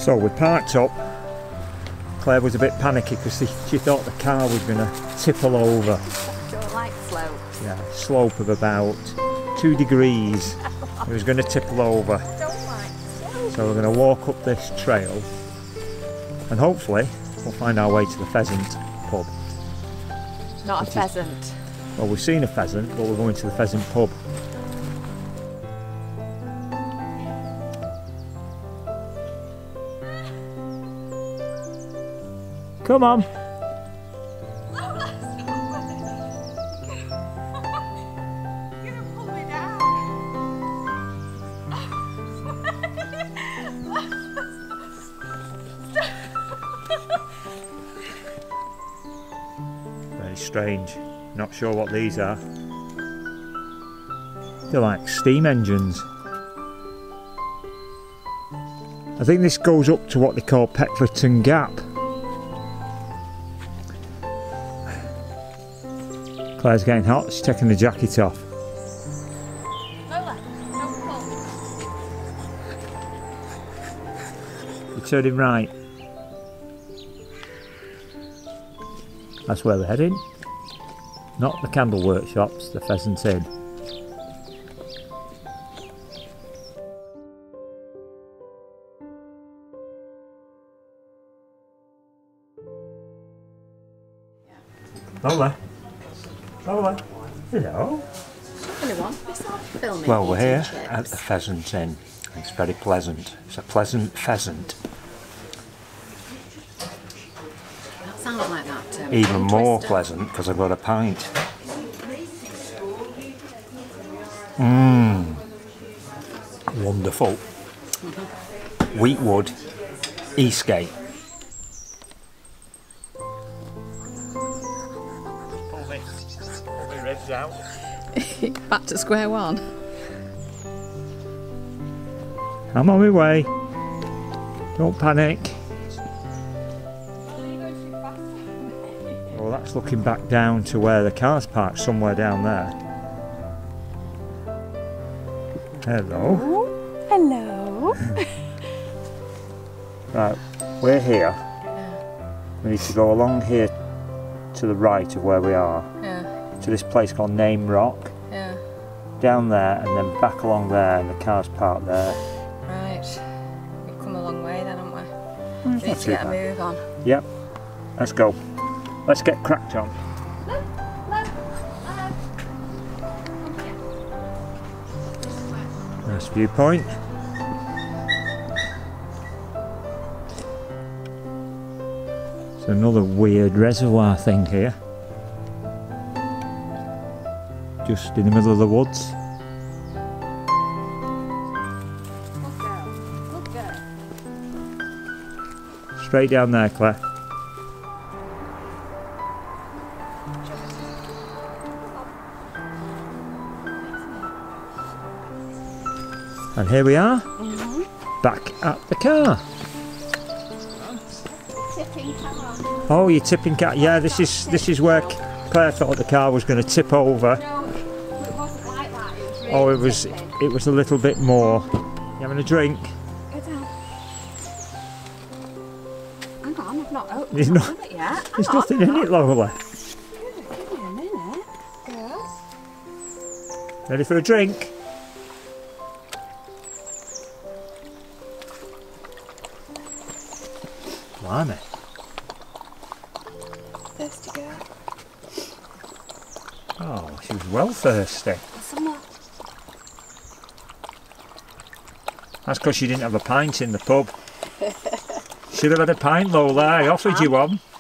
So we parked up. Claire was a bit panicky because she thought the car was going to tipple over. Don't like slopes. Yeah, slope of about 2 degrees. It was going to tipple over. Don't like slopes. So we're going to walk up this trail and hopefully we'll find our way to the pheasant pub. Not a pheasant. Well, we've seen a pheasant, but we're going to the pheasant pub. Come on. Very strange. Not sure what these are. They're like steam engines. I think this goes up to what they call Peckforton Gap. Claire's getting hot, she's taking the jacket off. Lola, don't pull. You're turning right. That's where we're heading. Not the candle workshops, the Pheasant Inn. Lola. Lola. Hello. Well, we're here at the Pheasant Inn. It's very pleasant. It's a pleasant pheasant. That sounds like that. Even more pleasant because I've got a pint. Mmm. Wonderful. Wheatwood, Eastgate. Pull the ribs out. Back to square one. I'm on my way. Don't panic. Well, that's looking back down to where the car's parked, somewhere down there. Hello. Oh, hello. Right, we're here. We need to go along here to the right of where we are. Yeah. To this place called Name Rock. Yeah. Down there and then back along there, and the car's parked there. Right. We've come a long way then, haven't we? We We need to get a move on. Yep. Let's go. Let's get cracked on. Nice viewpoint. There's another weird reservoir thing here. Just in the middle of the woods. Straight down there, Claire. And here we are, back at the car. Tipping car. Oh, you're tipping car. Yeah, this is where Claire thought the car was going to tip over. No, it wasn't like that. It was really Oh, tipping. it was a little bit more. You having a drink? Go down. Hang on, I've not opened There's it yet. There's nothing in it, Lola. Give me a minute. Girls. Ready for a drink? Blimey. Thirsty girl. Oh, she was well thirsty. Some more. That's because she didn't have a pint in the pub. Should have had a pint, Lola. I offered you one.